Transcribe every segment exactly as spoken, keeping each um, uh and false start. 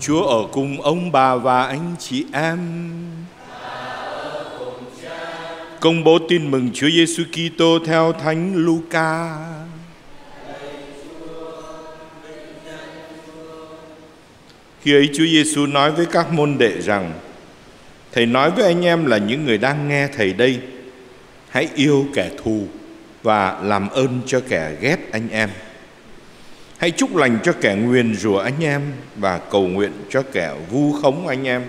Chúa ở cùng ông bà và anh chị em. Công bố tin mừng Chúa Giêsu Kitô theo Thánh Luca. Khi ấy Chúa Giêsu nói với các môn đệ rằng: Thầy nói với anh em là những người đang nghe Thầy đây, hãy yêu kẻ thù và làm ơn cho kẻ ghét anh em. Hãy chúc lành cho kẻ nguyền rủa anh em và cầu nguyện cho kẻ vu khống anh em.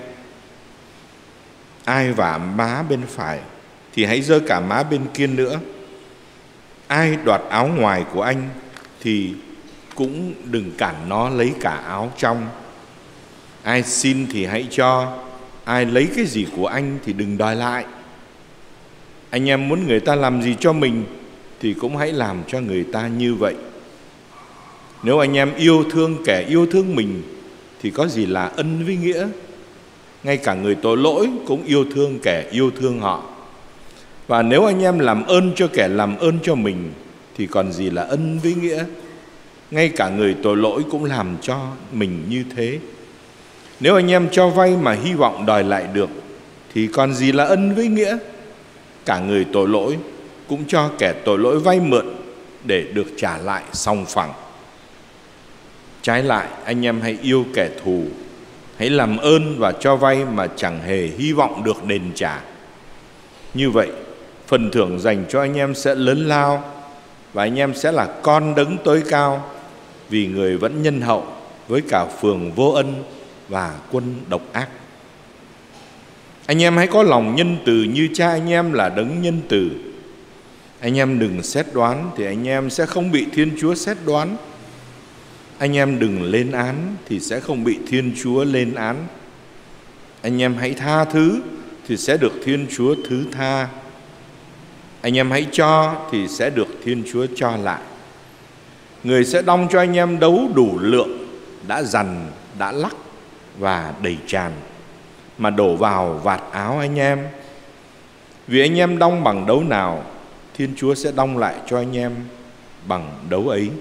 Ai vả má bên phải thì hãy giơ cả má bên kia nữa. Ai đoạt áo ngoài của anh thì cũng đừng cản nó lấy cả áo trong. Ai xin thì hãy cho, ai lấy cái gì của anh thì đừng đòi lại. Anh em muốn người ta làm gì cho mình thì cũng hãy làm cho người ta như vậy. Nếu anh em yêu thương kẻ yêu thương mình thì có gì là ân với nghĩa. Ngay cả người tội lỗi cũng yêu thương kẻ yêu thương họ. Và nếu anh em làm ơn cho kẻ làm ơn cho mình thì còn gì là ân với nghĩa. Ngay cả người tội lỗi cũng làm cho mình như thế. Nếu anh em cho vay mà hy vọng đòi lại được thì còn gì là ân với nghĩa. Cả người tội lỗi cũng cho kẻ tội lỗi vay mượn để được trả lại song phẳng. Trái lại, anh em hãy yêu kẻ thù, hãy làm ơn và cho vay mà chẳng hề hy vọng được đền trả. Như vậy, phần thưởng dành cho anh em sẽ lớn lao, và anh em sẽ là con đấng tối cao, vì người vẫn nhân hậu với cả phường vô ân và quân độc ác. Anh em hãy có lòng nhân từ như cha anh em là đấng nhân từ. Anh em đừng xét đoán thì anh em sẽ không bị Thiên Chúa xét đoán. Anh em đừng lên án thì sẽ không bị Thiên Chúa lên án. Anh em hãy tha thứ thì sẽ được Thiên Chúa thứ tha. Anh em hãy cho thì sẽ được Thiên Chúa cho lại. Người sẽ đong cho anh em đấu đủ lượng, đã dằn, đã lắc và đầy tràn, mà đổ vào vạt áo anh em. Vì anh em đong bằng đấu nào, Thiên Chúa sẽ đong lại cho anh em bằng đấu ấy.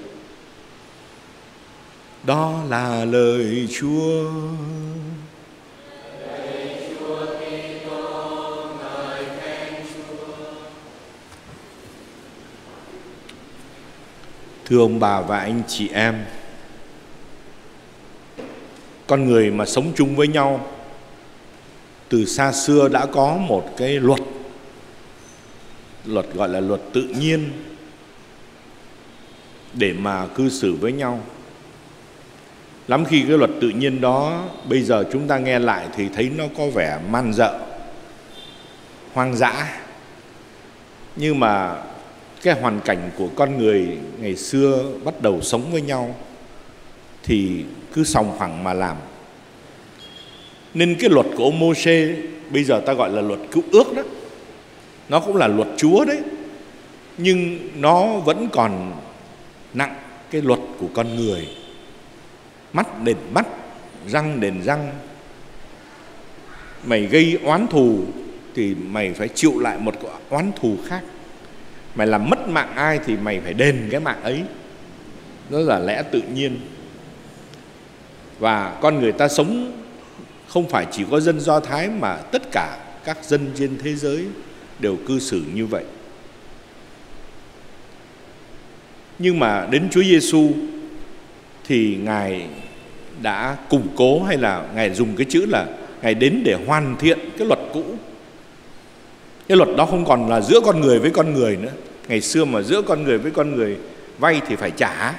Đó là lời Chúa. Lời Chúa Kitô, ngợi khen Chúa. Thưa ông bà và anh chị em, con người mà sống chung với nhau từ xa xưa đã có một cái luật, luật gọi là luật tự nhiên để mà cư xử với nhau. Lắm khi cái luật tự nhiên đó bây giờ chúng ta nghe lại thì thấy nó có vẻ man dợ, hoang dã. Nhưng mà cái hoàn cảnh của con người ngày xưa bắt đầu sống với nhau thì cứ sòng phẳng mà làm. Nên cái luật của ông Mô-sê bây giờ ta gọi là luật cựu ước đó, nó cũng là luật Chúa đấy, nhưng nó vẫn còn nặng cái luật của con người. Mắt đền mắt, răng đền răng. Mày gây oán thù thì mày phải chịu lại một oán thù khác. Mày làm mất mạng ai thì mày phải đền cái mạng ấy. Đó là lẽ tự nhiên. Và con người ta sống không phải chỉ có dân Do Thái, mà tất cả các dân trên thế giới đều cư xử như vậy. Nhưng mà đến Chúa Giêsu thì Ngài đã củng cố, hay là Ngài dùng cái chữ là Ngài đến để hoàn thiện cái luật cũ. Cái luật đó không còn là giữa con người với con người nữa. Ngày xưa mà giữa con người với con người, vay thì phải trả,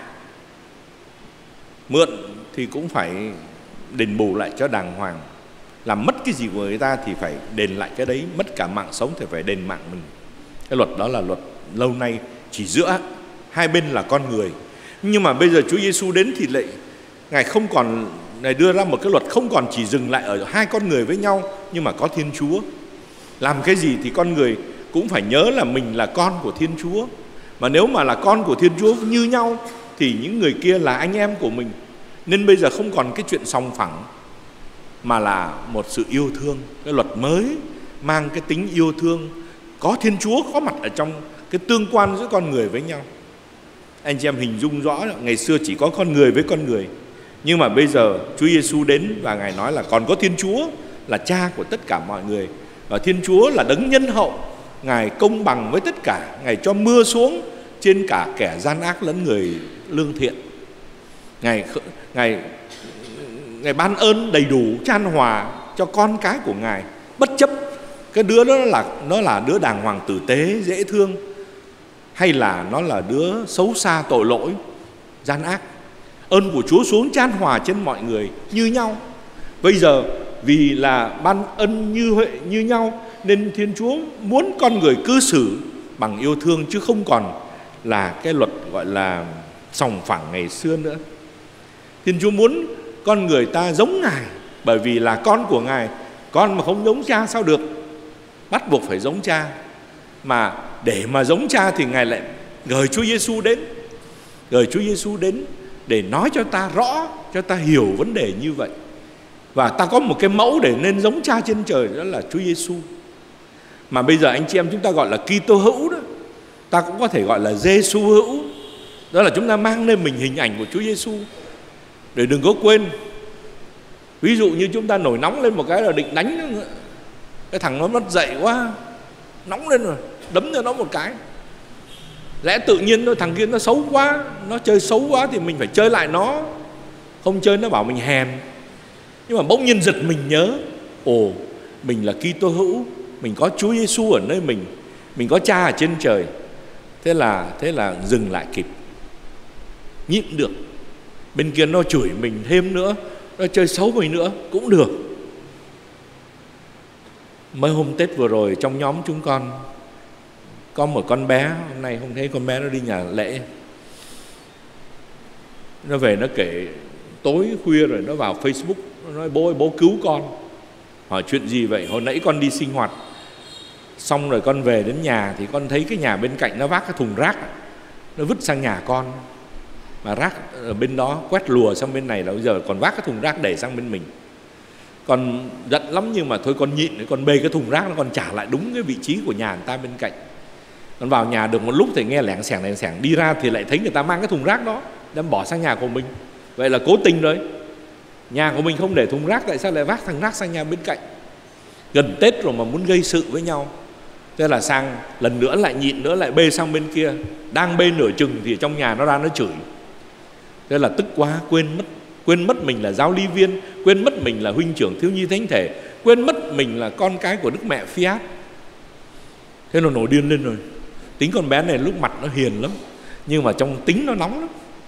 mượn thì cũng phải đền bù lại cho đàng hoàng. Làm mất cái gì của người ta thì phải đền lại cái đấy. Mất cả mạng sống thì phải đền mạng mình. Cái luật đó là luật lâu nay chỉ giữa hai bên là con người. Nhưng mà bây giờ Chúa Giêsu đến thì lại Ngài không còn, Ngài đưa ra một cái luật không còn chỉ dừng lại ở hai con người với nhau, nhưng mà có Thiên Chúa. Làm cái gì thì con người cũng phải nhớ là mình là con của Thiên Chúa. Mà nếu mà là con của Thiên Chúa như nhau thì những người kia là anh em của mình. Nên bây giờ không còn cái chuyện sòng phẳng, mà là một sự yêu thương. Cái luật mới mang cái tính yêu thương, có Thiên Chúa có mặt ở trong cái tương quan giữa con người với nhau. Anh chị em hình dung rõ là ngày xưa chỉ có con người với con người, Nhưng mà bây giờ Chúa Giêsu đến và Ngài nói là còn có Thiên Chúa là cha của tất cả mọi người, và Thiên Chúa là đấng nhân hậu, Ngài công bằng với tất cả, Ngài cho mưa xuống trên cả kẻ gian ác lẫn người lương thiện. Ngài Ngài Ngài ban ơn đầy đủ chan hòa cho con cái của Ngài, bất chấp cái đứa đó là nó là đứa đàng hoàng tử tế dễ thương, hay là nó là đứa xấu xa tội lỗi gian ác. Ơn của Chúa xuống chan hòa trên mọi người như nhau. Bây giờ vì là ban ân như huệ như nhau, nên Thiên Chúa muốn con người cư xử bằng yêu thương, chứ không còn là cái luật gọi là sòng phẳng ngày xưa nữa. Thiên Chúa muốn con người ta giống Ngài, bởi vì là con của Ngài. Con mà không giống cha sao được, bắt buộc phải giống cha. Mà để mà giống cha thì Ngài lại gửi Chúa Giêsu đến, gửi Chúa Giêsu đến để nói cho ta rõ, cho ta hiểu vấn đề như vậy. Và ta có một cái mẫu để nên giống cha trên trời, đó là Chúa Giêsu. Mà bây giờ anh chị em chúng ta gọi là Kitô hữu đó, ta cũng có thể gọi là Giêsu hữu. Đó là chúng ta mang lên mình hình ảnh của Chúa Giêsu. Để đừng có quên, ví dụ như chúng ta nổi nóng lên một cái là định đánh nó, cái thằng nó mất dậy quá, nóng lên rồi, đấm cho nó một cái. Lẽ tự nhiên thôi, thằng kia nó xấu quá, nó chơi xấu quá thì mình phải chơi lại nó, không chơi nó bảo mình hèn. Nhưng mà bỗng nhiên giật mình nhớ, ồ, mình là Kitô hữu, mình có Chúa Giêsu ở nơi mình, mình có cha ở trên trời. Thế là thế là dừng lại kịp, nhịn được. Bên kia nó chửi mình thêm nữa, nó chơi xấu mình nữa cũng được. Mới hôm Tết vừa rồi trong nhóm chúng con có một con bé, hôm nay không thấy con bé nó đi nhà lễ. Nó về nó kể tối khuya rồi nó vào Facebook, nó nói bố ơi, bố cứu con. Hỏi chuyện gì vậy? Hồi nãy con đi sinh hoạt xong rồi con về đến nhà thì con thấy cái nhà bên cạnh nó vác cái thùng rác, nó vứt sang nhà con. Mà rác ở bên đó quét lùa sang bên này là bây giờ còn vác cái thùng rác để sang bên mình. Con giận lắm nhưng mà thôi con nhịn, con bê cái thùng rác nó con trả lại đúng cái vị trí của nhà người ta bên cạnh. Con vào nhà được một lúc thì nghe lẻng xẻng lẻng xẻng, đi ra thì lại thấy người ta mang cái thùng rác đó đem bỏ sang nhà của mình. Vậy là cố tình rồi. Nhà của mình không để thùng rác, tại sao lại vác thằng rác sang nhà bên cạnh? Gần Tết rồi mà muốn gây sự với nhau. Thế là sang lần nữa lại nhịn nữa, lại bê sang bên kia. Đang bê nửa chừng thì trong nhà nó ra nó chửi. Thế là tức quá, quên mất Quên mất mình là giáo lý viên, quên mất mình là huynh trưởng thiếu nhi thánh thể, quên mất mình là con cái của Đức Mẹ Fiat. Thế nó nổi điên lên rồi. Tính con bé này lúc mặt nó hiền lắm, nhưng mà trong tính nó nóng lắm.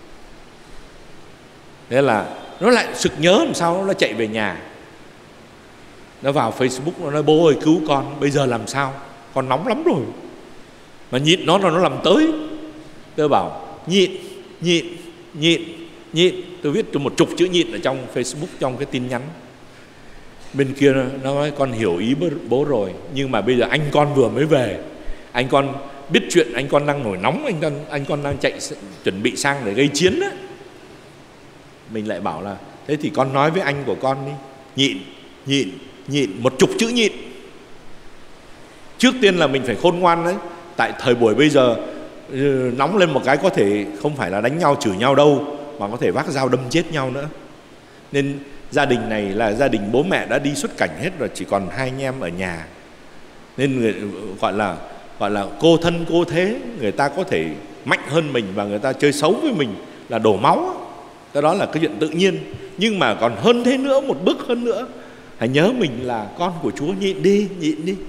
Thế là nó lại sực nhớ làm sao, nó chạy về nhà. Nó vào Facebook, nó nói bố ơi cứu con, bây giờ làm sao? Con nóng lắm rồi. Mà nhịn nó là nó làm tới. Tôi bảo nhịn, nhịn, nhịn, nhịn. Tôi viết cho một chục chữ nhịn ở trong Facebook, trong cái tin nhắn. Bên kia nó nói con hiểu ý bố rồi, nhưng mà bây giờ anh con vừa mới về, anh con biết chuyện, anh con đang nổi nóng, anh con, anh con đang chạy chuẩn bị sang để gây chiến đó. Mình lại bảo là thế thì con nói với anh của con đi, nhịn, nhịn, nhịn, một chục chữ nhịn. Trước tiên là mình phải khôn ngoan đấy. Tại thời buổi bây giờ nóng lên một cái có thể không phải là đánh nhau chửi nhau đâu, mà có thể vác dao đâm chết nhau nữa. Nên gia đình này là gia đình bố mẹ đã đi xuất cảnh hết rồi, chỉ còn hai anh em ở nhà. Nên người, gọi là gọi là cô thân cô thế, người ta có thể mạnh hơn mình và người ta chơi xấu với mình là đổ máu. Cái đó là cái chuyện tự nhiên. Nhưng mà còn hơn thế nữa, một bước hơn nữa, hãy nhớ mình là con của Chúa, nhịn đi, nhịn đi.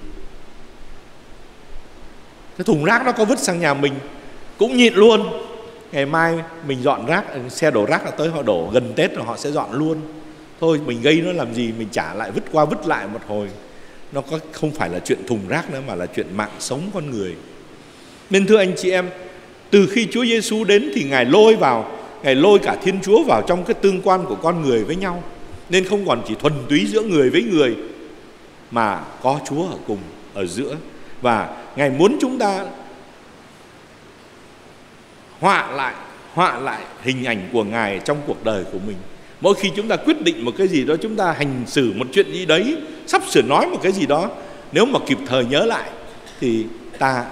Cái thùng rác nó có vứt sang nhà mình cũng nhịn luôn. Ngày mai mình dọn rác, xe đổ rác là tới họ đổ, gần Tết rồi họ sẽ dọn luôn. Thôi mình gây nó làm gì, mình trả lại, vứt qua vứt lại một hồi. Nó có, không phải là chuyện thùng rác nữa, mà là chuyện mạng sống con người. Nên thưa anh chị em, từ khi Chúa Giêsu đến thì Ngài lôi vào, Ngài lôi cả Thiên Chúa vào trong cái tương quan của con người với nhau. Nên không còn chỉ thuần túy giữa người với người, mà có Chúa ở cùng, ở giữa. Và Ngài muốn chúng ta họa lại, họa lại hình ảnh của Ngài trong cuộc đời của mình. Mỗi khi chúng ta quyết định một cái gì đó, chúng ta hành xử một chuyện gì đấy, sắp sửa nói một cái gì đó, nếu mà kịp thời nhớ lại thì ta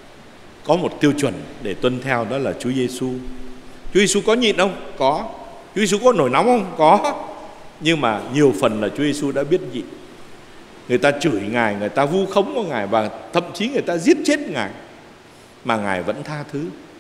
có một tiêu chuẩn để tuân theo, đó là Chúa Giêsu. Chúa Giêsu có nhịn không? Có. Chúa Giêsu có nổi nóng không? Có. Nhưng mà nhiều phần là Chúa Giêsu đã biết nhịn. Người ta chửi Ngài, người ta vu khống của Ngài, và thậm chí người ta giết chết Ngài, mà Ngài vẫn tha thứ.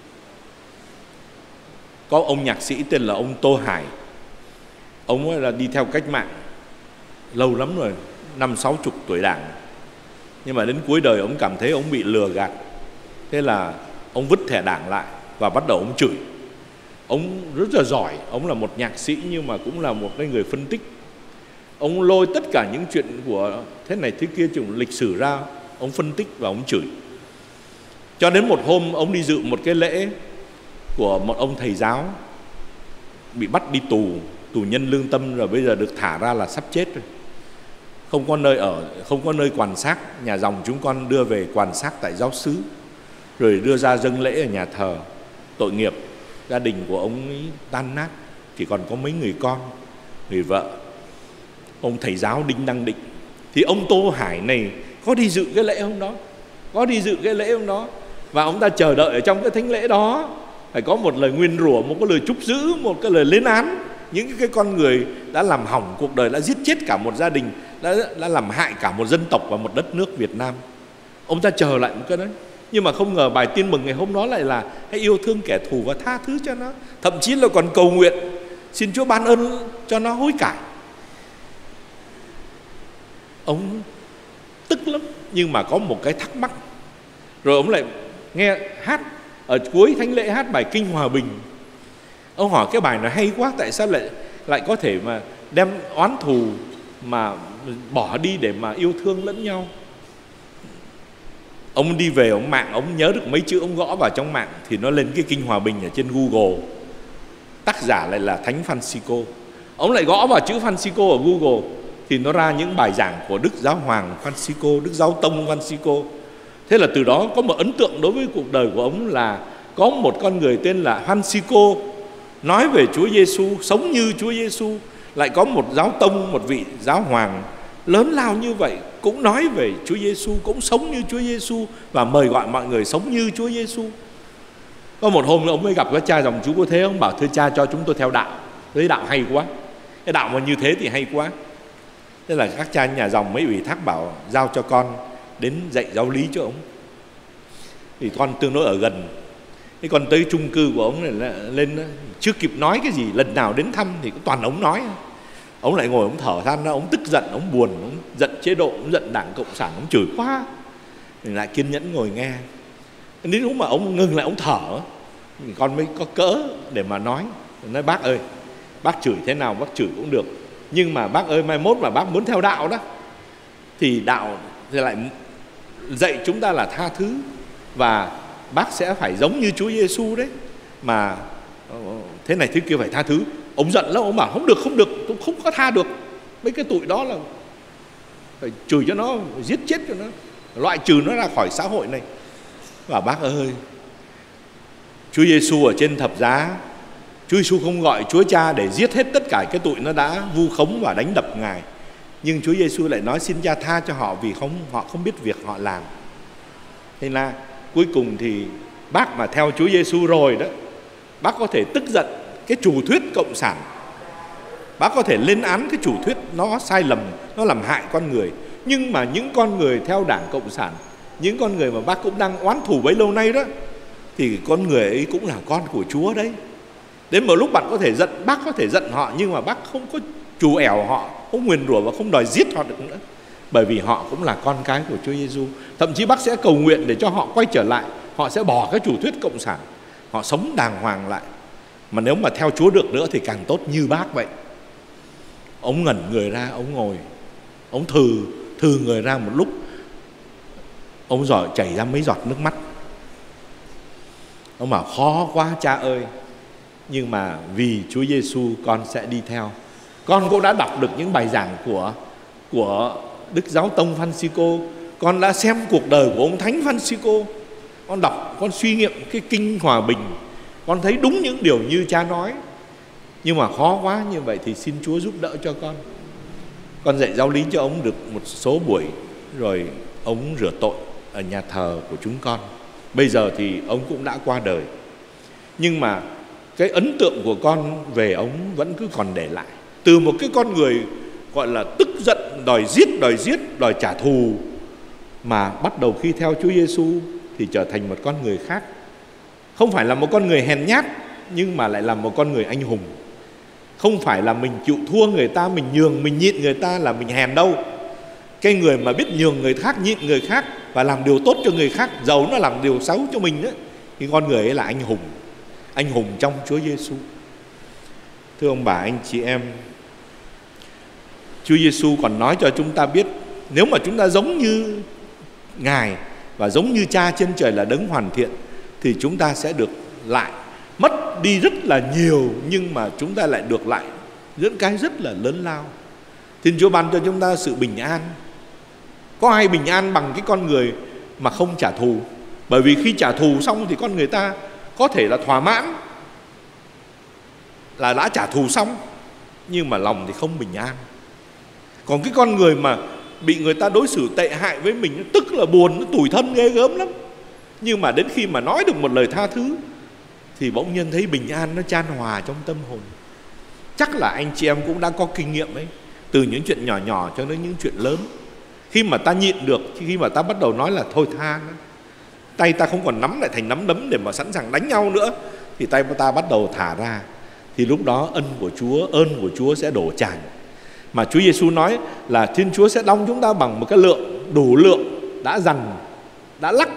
Có ông nhạc sĩ tên là ông Tô Hải. Ông ấy là đi theo cách mạng lâu lắm rồi, năm sáu chục tuổi Đảng. Nhưng mà đến cuối đời ông cảm thấy ông bị lừa gạt. Thế là ông vứt thẻ Đảng lại và bắt đầu ông chửi. Ông rất là giỏi, ông là một nhạc sĩ nhưng mà cũng là một cái người phân tích. Ông lôi tất cả những chuyện của thế này thế kia trong lịch sử ra, ông phân tích và ông chửi. Cho đến một hôm ông đi dự một cái lễ của một ông thầy giáo bị bắt đi tù, tù nhân lương tâm, rồi bây giờ được thả ra là sắp chết rồi. Không có nơi ở, không có nơi quan xác. Nhà dòng chúng con đưa về quan xác tại giáo xứ, rồi đưa ra dâng lễ ở nhà thờ. Tội nghiệp, gia đình của ông ấy tan nát, chỉ còn có mấy người con, người vợ. Ông thầy giáo đinh đăng định. Thì ông Tô Hải này có đi dự cái lễ hôm đó, có đi dự cái lễ hôm đó, và ông ta chờ đợi ở trong cái thánh lễ đó phải có một lời nguyền rủa, một cái lời chúc giữ, một cái lời lên án những cái con người đã làm hỏng cuộc đời, đã giết chết cả một gia đình, đã, đã làm hại cả một dân tộc và một đất nước Việt Nam. Ông ta chờ lại một cái đấy. Nhưng mà không ngờ bài tin mừng ngày hôm đó lại là hãy yêu thương kẻ thù và tha thứ cho nó. Thậm chí là còn cầu nguyện xin Chúa ban ơn cho nó hối cải. Ông tức lắm, nhưng mà có một cái thắc mắc. Rồi ông lại nghe hát ở cuối thánh lễ, hát bài Kinh Hòa Bình. Ông hỏi cái bài này hay quá, tại sao lại lại có thể mà đem oán thù mà bỏ đi để mà yêu thương lẫn nhau. Ông đi về ông mạng, ông nhớ được mấy chữ, ông gõ vào trong mạng thì nó lên cái Kinh Hòa Bình ở trên Google. Tác giả lại là Thánh Francisco. Ông lại gõ vào chữ Francisco ở Google thì nó ra những bài giảng của Đức Giáo Hoàng Francisco, Đức Giáo Tông Francisco. Thế là từ đó có một ấn tượng đối với cuộc đời của ông là có một con người tên là Francisco nói về Chúa Giêsu, sống như Chúa Giêsu. Lại có một giáo tông, một vị giáo hoàng lớn lao như vậy cũng nói về Chúa Giêsu, cũng sống như Chúa Giêsu và mời gọi mọi người sống như Chúa Giêsu. Có một hôm ông mới gặp các cha dòng chú có thế, ông bảo thưa cha cho chúng tôi theo đạo. Thấy đạo hay quá, cái đạo mà như thế thì hay quá. Thế là các cha nhà dòng mới ủy thác bảo giao cho con đến dạy giáo lý cho ông. Thì con tương đối ở gần. Thế còn tới chung cư của ông này lên, chưa kịp nói cái gì, lần nào đến thăm thì toàn ông nói. Ông lại ngồi ông thở than, ông tức giận, ông buồn, ông giận chế độ, ông giận Đảng Cộng sản, ông chửi quá. Thì lại kiên nhẫn ngồi nghe. Đến lúc mà ông ngừng lại ông thở, con mới có cỡ để mà nói. Nói bác ơi, bác chửi thế nào bác chửi cũng được, nhưng mà bác ơi mai mốt mà bác muốn theo đạo đó thì đạo thì lại dạy chúng ta là tha thứ, và bác sẽ phải giống như Chúa Giêsu đấy, mà thế này thế kia phải tha thứ. Ông giận lắm, ông bảo không được, không được, tôi không có tha được. Mấy cái tụi đó là phải chửi cho nó, giết chết cho nó, loại trừ nó ra khỏi xã hội này. Và bác ơi, Chúa Giêsu ở trên thập giá, Chúa Giêsu không gọi Chúa Cha để giết hết tất cả cái tụi nó đã vu khống và đánh đập Ngài, nhưng Chúa Giêsu lại nói xin Cha tha cho họ vì không họ không biết việc họ làm. Thế là cuối cùng thì bác mà theo Chúa Giêsu rồi đó, bác có thể tức giận cái chủ thuyết cộng sản, bác có thể lên án cái chủ thuyết nó sai lầm, nó làm hại con người. Nhưng mà những con người theo Đảng Cộng sản, những con người mà bác cũng đang oán thù bấy lâu nay đó, thì con người ấy cũng là con của Chúa đấy. Đến một lúc bạn có thể giận, bác có thể giận họ, nhưng mà bác không có trù ẻo họ, không nguyền rủa và không đòi giết họ được nữa, bởi vì họ cũng là con cái của Chúa Giêsu. Thậm chí bác sẽ cầu nguyện để cho họ quay trở lại, họ sẽ bỏ cái chủ thuyết cộng sản, họ sống đàng hoàng lại. Mà nếu mà theo Chúa được nữa thì càng tốt, như bác vậy. Ông ngẩn người ra, ông ngồi, ông thừ thừ người ra một lúc, ông giỏi chảy ra mấy giọt nước mắt. Ông bảo khó quá cha ơi, nhưng mà vì Chúa Giêsu con sẽ đi theo. Con cũng đã đọc được những bài giảng của của Đức Giáo Tông Francisco, con đã xem cuộc đời của ông Thánh Francisco, con đọc, con suy nghiệm cái Kinh Hòa Bình, con thấy đúng những điều như cha nói. Nhưng mà khó quá, như vậy thì xin Chúa giúp đỡ cho con. Con dạy giáo lý cho ông được một số buổi, rồi ông rửa tội ở nhà thờ của chúng con. Bây giờ thì ông cũng đã qua đời. Nhưng mà cái ấn tượng của con về ông vẫn cứ còn để lại. Từ một cái con người gọi là tức giận, đòi giết, đòi giết, đòi trả thù, mà bắt đầu khi theo Chúa Giêsu thì trở thành một con người khác. Không phải là một con người hèn nhát, nhưng mà lại là một con người anh hùng. Không phải là mình chịu thua người ta, mình nhường, mình nhịn người ta là mình hèn đâu. Cái người mà biết nhường người khác, nhịn người khác và làm điều tốt cho người khác, dầu nó làm điều xấu cho mình đó, thì con người ấy là anh hùng. Anh hùng trong Chúa Giêsu. Thưa ông bà, anh chị em, Chúa Giêsu còn nói cho chúng ta biết, nếu mà chúng ta giống như Ngài và giống như Cha trên trời là đấng hoàn thiện, thì chúng ta sẽ được lại. Mất đi rất là nhiều, nhưng mà chúng ta lại được lại những cái rất là lớn lao. Thiên Chúa ban cho chúng ta sự bình an. Có ai bình an bằng cái con người mà không trả thù? Bởi vì khi trả thù xong thì con người ta có thể là thỏa mãn, là đã trả thù xong, nhưng mà lòng thì không bình an. Còn cái con người mà bị người ta đối xử tệ hại với mình, tức là buồn, nó tủi thân ghê gớm lắm. Nhưng mà đến khi mà nói được một lời tha thứ thì bỗng nhiên thấy bình an nó chan hòa trong tâm hồn. Chắc là anh chị em cũng đã có kinh nghiệm ấy, từ những chuyện nhỏ nhỏ cho đến những chuyện lớn. Khi mà ta nhịn được, khi mà ta bắt đầu nói là thôi tha, tay ta không còn nắm lại thành nắm đấm để mà sẵn sàng đánh nhau nữa, thì tay ta bắt đầu thả ra. Thì lúc đó ân của Chúa, ơn của Chúa sẽ đổ tràn. Mà Chúa Giêsu nói là Thiên Chúa sẽ đong chúng ta bằng một cái lượng đủ lượng, đã dằn, đã lắc,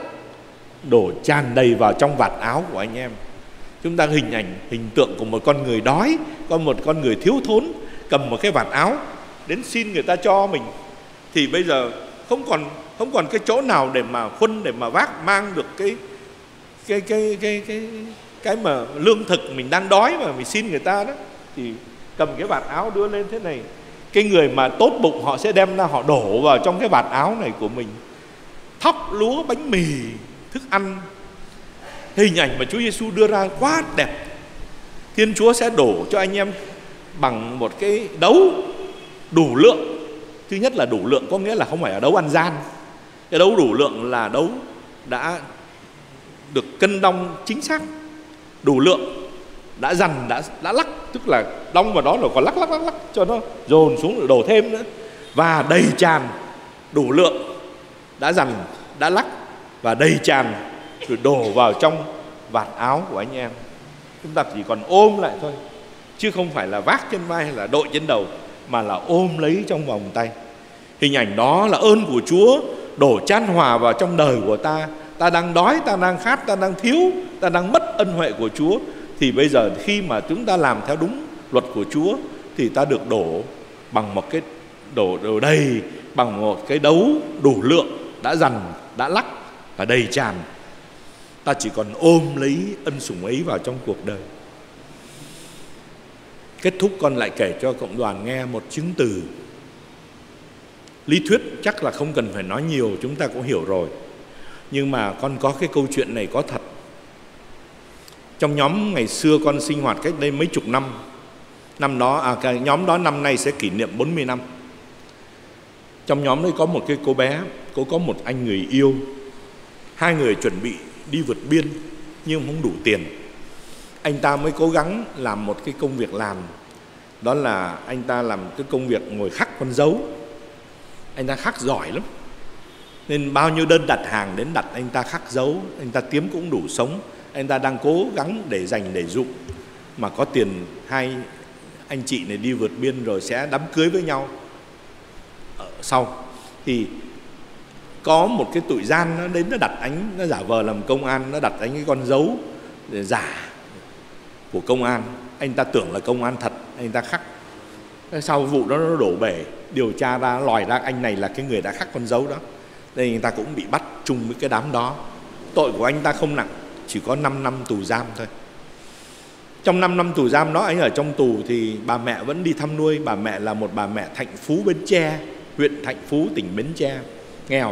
đổ tràn đầy vào trong vạt áo của anh em. Chúng ta hình ảnh, hình tượng của một con người đói, có một con người thiếu thốn, cầm một cái vạt áo đến xin người ta cho mình. Thì bây giờ không còn không còn cái chỗ nào để mà khuân, để mà vác mang được cái cái cái cái cái cái mà lương thực mình đang đói mà mình xin người ta đó, thì cầm cái vạt áo đưa lên thế này. Cái người mà tốt bụng họ sẽ đem ra, họ đổ vào trong cái vạt áo này của mình thóc, lúa, bánh mì, thức ăn. Hình ảnh mà Chúa Giêsu đưa ra quá đẹp. Thiên Chúa sẽ đổ cho anh em bằng một cái đấu đủ lượng. Thứ nhất là đủ lượng, có nghĩa là không phải là đấu ăn gian. Cái đấu đủ lượng là đấu đã được cân đong chính xác, đủ lượng, đã dằn, đã, đã lắc. Tức là đong vào đó rồi còn lắc lắc lắc lắc cho nó dồn xuống rồi đổ thêm nữa. Và đầy tràn, đủ lượng, đã dằn, đã lắc và đầy tràn, rồi đổ vào trong vạt áo của anh em. Chúng ta chỉ còn ôm lại thôi, chứ không phải là vác trên vai hay là đội trên đầu, mà là ôm lấy trong vòng tay. Hình ảnh đó là ơn của Chúa đổ chan hòa vào trong đời của ta. Ta đang đói, ta đang khát, ta đang thiếu, ta đang mất ân huệ của Chúa. Thì bây giờ khi mà chúng ta làm theo đúng luật của Chúa, thì ta được đổ bằng một cái đổ, đổ đầy, bằng một cái đấu đủ lượng, đã dằn, đã lắc và đầy tràn. Ta chỉ còn ôm lấy ân sủng ấy vào trong cuộc đời. Kết thúc con lại kể cho cộng đoàn nghe một chứng từ. Lý thuyết chắc là không cần phải nói nhiều, chúng ta cũng hiểu rồi. Nhưng mà con có cái câu chuyện này có thật. Trong nhóm ngày xưa con sinh hoạt cách đây mấy chục năm. Năm đó, à, cái nhóm đó năm nay sẽ kỷ niệm bốn mươi năm. Trong nhóm đấy có một cái cô bé, cô có một anh người yêu. Hai người chuẩn bị đi vượt biên nhưng không đủ tiền. Anh ta mới cố gắng làm một cái công việc làm. Đó là anh ta làm cái công việc ngồi khắc con dấu. Anh ta khắc giỏi lắm, nên bao nhiêu đơn đặt hàng đến đặt anh ta khắc dấu. Anh ta kiếm cũng đủ sống. Anh ta đang cố gắng để dành để dụ. Mà có tiền, hai anh chị này đi vượt biên rồi sẽ đám cưới với nhau ở sau. Thì có một cái tụi gian nó đến, nó đặt anh, nó giả vờ làm công an, nó đặt anh cái con dấu để giả của công an. Anh ta tưởng là công an thật, anh ta khắc. Sau vụ đó nó đổ bể, điều tra ra, lòi ra anh này là cái người đã khắc con dấu đó. Nên anh ta cũng bị bắt chung với cái đám đó. Tội của anh ta không nặng, chỉ có năm năm tù giam thôi. Trong năm năm tù giam đó, anh ở trong tù thì bà mẹ vẫn đi thăm nuôi. Bà mẹ là một bà mẹ Thạnh Phú, Bến Tre, huyện Thạnh Phú, tỉnh Bến Tre, nghèo.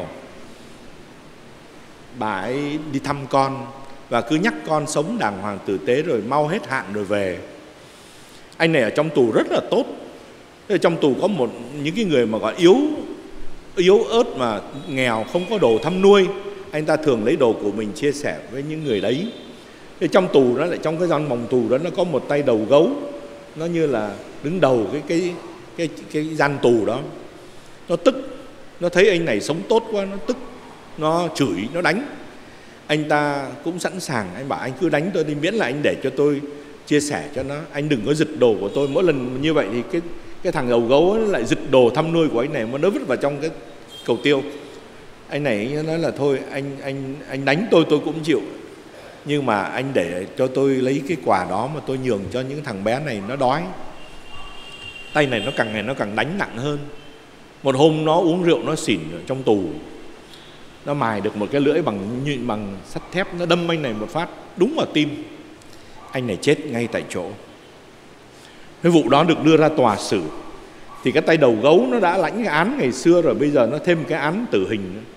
Bà ấy đi thăm con và cứ nhắc con sống đàng hoàng tử tế rồi mau hết hạn rồi về. Anh này ở trong tù rất là tốt. Trong tù có một những cái người mà gọi yếu yếu ớt mà nghèo, không có đồ thăm nuôi. Anh ta thường lấy đồ của mình chia sẻ với những người đấy. Thế trong tù đó lại, trong cái gian phòng tù đó nó có một tay đầu gấu, nó như là đứng đầu cái cái cái cái gian tù đó. Nó tức, nó thấy anh này sống tốt quá, nó tức, nó chửi, nó đánh. Anh ta cũng sẵn sàng, anh bảo anh cứ đánh tôi đi, miễn là anh để cho tôi chia sẻ cho nó, anh đừng có giật đồ của tôi. Mỗi lần như vậy thì cái cái thằng đầu gấu ấy lại giật đồ thăm nuôi của anh này mà nó vứt vào trong cái cầu tiêu. Anh này anh nói là thôi anh anh anh đánh tôi tôi cũng chịu, nhưng mà anh để cho tôi lấy cái quà đó mà tôi nhường cho những thằng bé này nó đói. Tay này nó càng ngày nó càng đánh nặng hơn. Một hôm nó uống rượu nó xỉn ở trong tù, nó mài được một cái lưỡi bằng bằng sắt thép, nó đâm anh này một phát đúng vào tim. Anh này chết ngay tại chỗ. Cái vụ đó được đưa ra tòa xử thì cái tay đầu gấu nó đã lãnh cái án ngày xưa rồi, bây giờ nó thêm cái án tử hình nữa.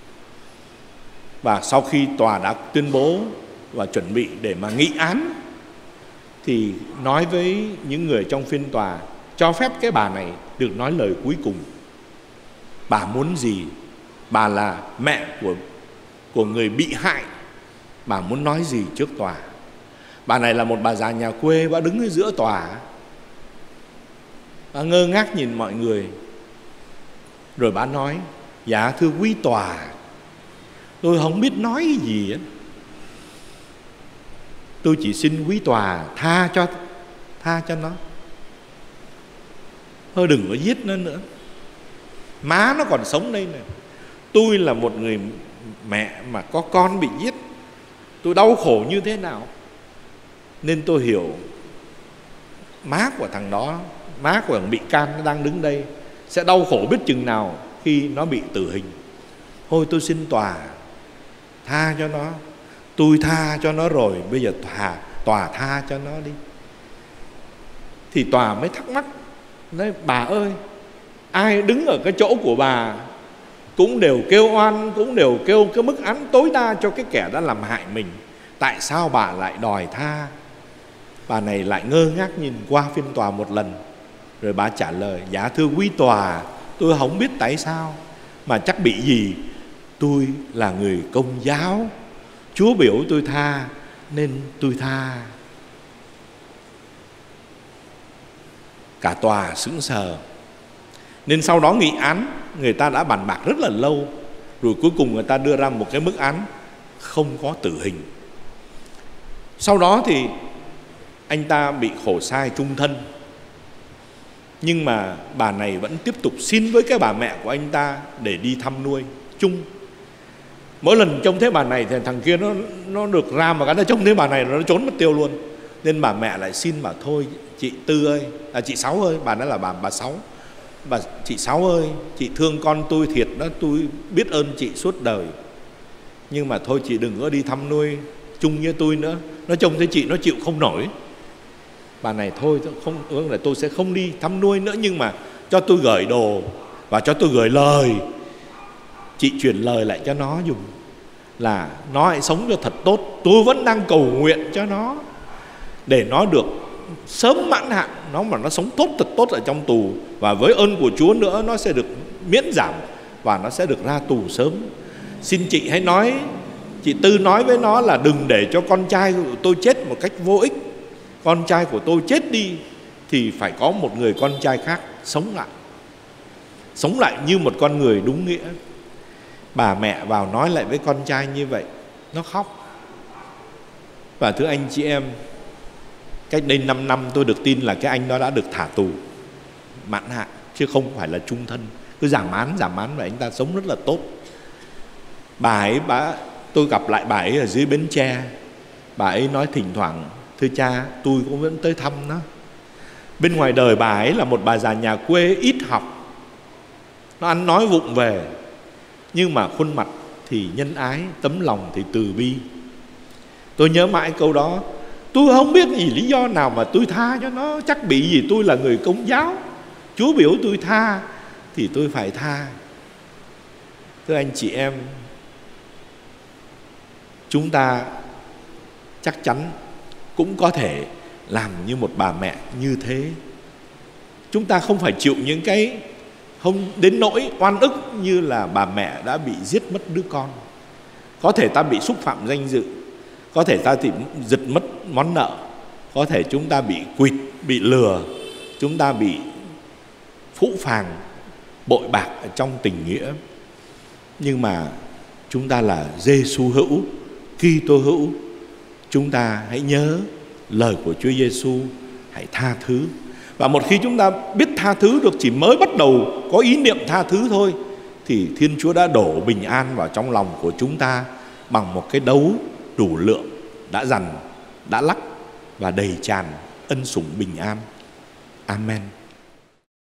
Và sau khi tòa đã tuyên bố và chuẩn bị để mà nghị án thì nói với những người trong phiên tòa cho phép cái bà này được nói lời cuối cùng. Bà muốn gì? Bà là mẹ của, của người bị hại, bà muốn nói gì trước tòa? Bà này là một bà già nhà quê, bà đứng ở giữa tòa, bà ngơ ngác nhìn mọi người. Rồi bà nói: dạ thưa quý tòa, tôi không biết nói cái gì ấy. Tôi chỉ xin quý tòa tha cho Tha cho nó. Thôi đừng có giết nó nữa, má nó còn sống đây nè. Tôi là một người mẹ mà có con bị giết, tôi đau khổ như thế nào, nên tôi hiểu má của thằng đó, má của thằng bị can nó đang đứng đây sẽ đau khổ biết chừng nào khi nó bị tử hình. Thôi tôi xin tòa tha cho nó. Tôi tha cho nó rồi, bây giờ tòa, tòa tha cho nó đi. Thì tòa mới thắc mắc, nói: bà ơi, ai đứng ở cái chỗ của bà cũng đều kêu oan, cũng đều kêu cái mức án tối đa cho cái kẻ đã làm hại mình, tại sao bà lại đòi tha? Bà này lại ngơ ngác nhìn qua phiên tòa một lần, rồi bà trả lời: dạ thưa quý tòa, tôi không biết tại sao, mà chắc bị gì. Tôi là người Công giáo, Chúa biểu tôi tha nên tôi tha. Cả tòa sững sờ. Nên sau đó nghị án người ta đã bàn bạc rất là lâu, rồi cuối cùng người ta đưa ra một cái mức án không có tử hình. Sau đó thì anh ta bị khổ sai chung thân, nhưng mà bà này vẫn tiếp tục xin với cái bà mẹ của anh ta để đi thăm nuôi chung. Mỗi lần trông thấy bà này thì thằng kia nó nó được ra, mà cái nó trông thấy bà này nó trốn mất tiêu luôn. Nên bà mẹ lại xin bảo: thôi chị Tư ơi, à, chị Sáu ơi, bà đó là bà bà Sáu, bà chị Sáu ơi, chị thương con tôi thiệt đó, tôi biết ơn chị suốt đời, nhưng mà thôi chị đừng có đi thăm nuôi chung với tôi nữa. Nó trông thấy chị nó chịu không nổi. Bà này: thôi không, là tôi sẽ không đi thăm nuôi nữa, nhưng mà cho tôi gửi đồ và cho tôi gửi lời. Chị truyền lời lại cho nó dùng là nó hãy sống cho thật tốt. Tôi vẫn đang cầu nguyện cho nó để nó được sớm mãn hạn, nó mà nó sống tốt thật tốt ở trong tù, và với ơn của Chúa nữa nó sẽ được miễn giảm và nó sẽ được ra tù sớm. Xin chị hãy nói, chị Tư nói với nó là đừng để cho con trai của tôi chết một cách vô ích. Con trai của tôi chết đi thì phải có một người con trai khác sống lại, sống lại như một con người đúng nghĩa. Bà mẹ vào nói lại với con trai như vậy, nó khóc. Và thưa anh chị em, cách đây năm năm tôi được tin là cái anh đó đã được thả tù mãn hạn, chứ không phải là chung thân. Cứ giảm án giảm án và anh ta sống rất là tốt. Bà ấy, bà, tôi gặp lại bà ấy ở dưới Bến Tre. Bà ấy nói thỉnh thoảng: thưa cha, tôi cũng vẫn tới thăm nó. Bên ngoài đời bà ấy là một bà già nhà quê ít học, nó ăn nói vụng về, nhưng mà khuôn mặt thì nhân ái, tấm lòng thì từ bi. Tôi nhớ mãi câu đó: tôi không biết gì lý do nào mà tôi tha cho nó, chắc bị gì tôi là người Công giáo, Chúa biểu tôi tha thì tôi phải tha. Thưa anh chị em, chúng ta chắc chắn cũng có thể làm như một bà mẹ như thế. Chúng ta không phải chịu những cái không đến nỗi oan ức như là bà mẹ đã bị giết mất đứa con. Có thể ta bị xúc phạm danh dự, Có thể ta thì giật mất món nợ, có thể chúng ta bị quỵt, bị lừa, chúng ta bị phũ phàng, bội bạc ở trong tình nghĩa. Nhưng mà chúng ta là Giêsu hữu, Kitô hữu, chúng ta hãy nhớ lời của Chúa Giêsu, hãy tha thứ. Và một khi chúng ta biết tha thứ được, chỉ mới bắt đầu có ý niệm tha thứ thôi, thì Thiên Chúa đã đổ bình an vào trong lòng của chúng ta bằng một cái đấu đủ lượng, đã dằn, đã lắc và đầy tràn ân sủng bình an. Amen.